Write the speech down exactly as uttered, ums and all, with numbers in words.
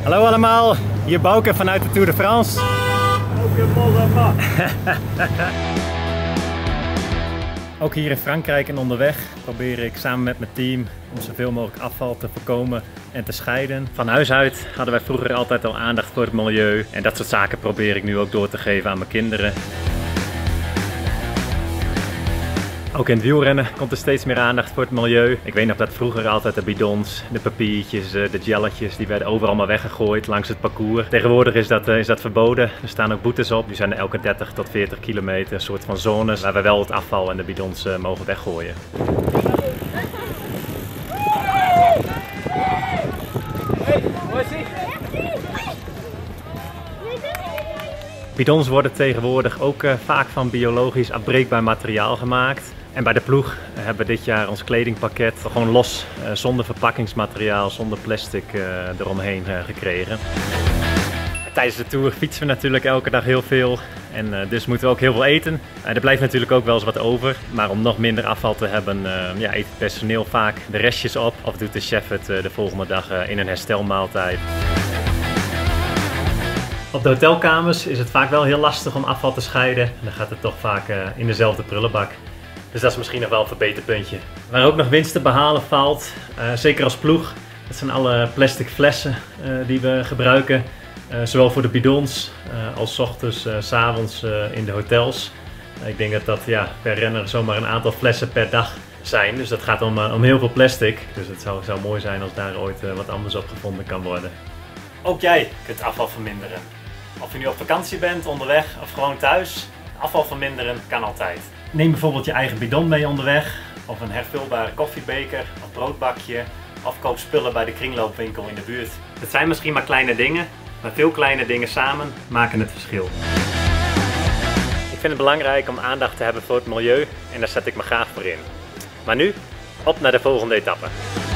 Hallo allemaal, hier Bouke vanuit de Tour de France. Ook hier in Frankrijk en onderweg probeer ik samen met mijn team om zoveel mogelijk afval te voorkomen en te scheiden. Van huis uit hadden wij vroeger altijd al aandacht voor het milieu en dat soort zaken probeer ik nu ook door te geven aan mijn kinderen. Ook in het wielrennen komt er steeds meer aandacht voor het milieu. Ik weet nog dat vroeger altijd de bidons, de papiertjes, de gelletjes, die werden overal maar weggegooid langs het parcours. Tegenwoordig is dat, is dat verboden. Er staan ook boetes op. Nu zijn er elke dertig tot veertig kilometer een soort van zones waar we wel het afval en de bidons uh, mogen weggooien. Bidons worden tegenwoordig ook uh, vaak van biologisch afbreekbaar materiaal gemaakt. En bij de ploeg hebben we dit jaar ons kledingpakket gewoon los, uh, zonder verpakkingsmateriaal, zonder plastic uh, eromheen uh, gekregen. Tijdens de Tour fietsen we natuurlijk elke dag heel veel en uh, dus moeten we ook heel veel eten. Uh, er blijft natuurlijk ook wel eens wat over, maar om nog minder afval te hebben uh, ja, eet het personeel vaak de restjes op of doet de chef het uh, de volgende dag uh, in een herstelmaaltijd. Op de hotelkamers is het vaak wel heel lastig om afval te scheiden. Dan gaat het toch vaak uh, in dezelfde prullenbak. Dus dat is misschien nog wel een verbeterpuntje. Waar ook nog winst te behalen valt, uh, zeker als ploeg, dat zijn alle plastic flessen uh, die we gebruiken. Uh, zowel voor de bidons uh, als 's ochtends, uh, 's avonds uh, in de hotels. Uh, ik denk dat dat ja, per renner zomaar een aantal flessen per dag zijn. Dus dat gaat om, uh, om heel veel plastic. Dus het zou, zou mooi zijn als daar ooit uh, wat anders op gevonden kan worden. Ook jij kunt afval verminderen. Of je nu op vakantie bent, onderweg of gewoon thuis, afval verminderen kan altijd. Neem bijvoorbeeld je eigen bidon mee onderweg, of een hervulbare koffiebeker of broodbakje, of koop spullen bij de kringloopwinkel in de buurt. Het zijn misschien maar kleine dingen, maar veel kleine dingen samen maken het verschil. Ik vind het belangrijk om aandacht te hebben voor het milieu en daar zet ik me graag voor in. Maar nu, op naar de volgende etappe.